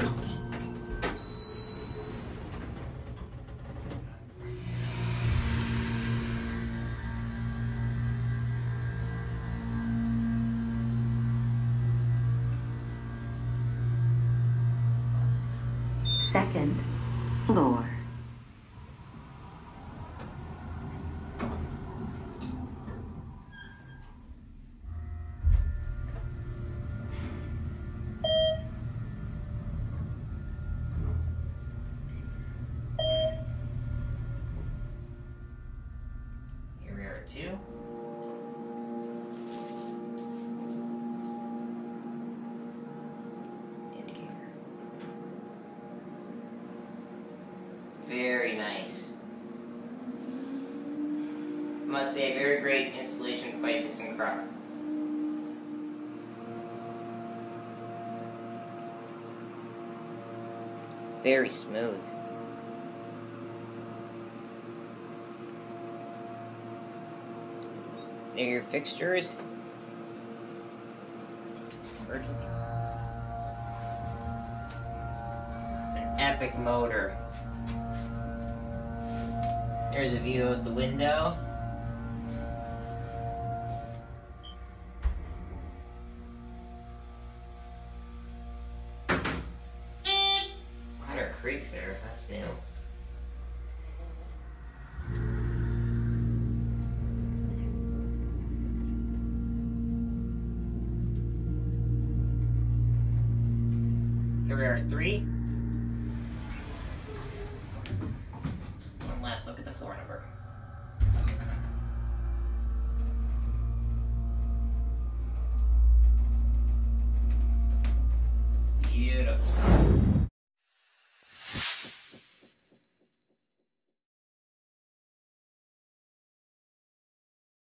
Second floor. Here we are at 2. Very nice. I must say, very great installation by ThyssenKrupp. Very smooth. There are your fixtures. Emergency. It's an epic motor. There's a view of the window. What are creaks there? That's new. Here we are at 3. One last look at the floor number. Beautiful.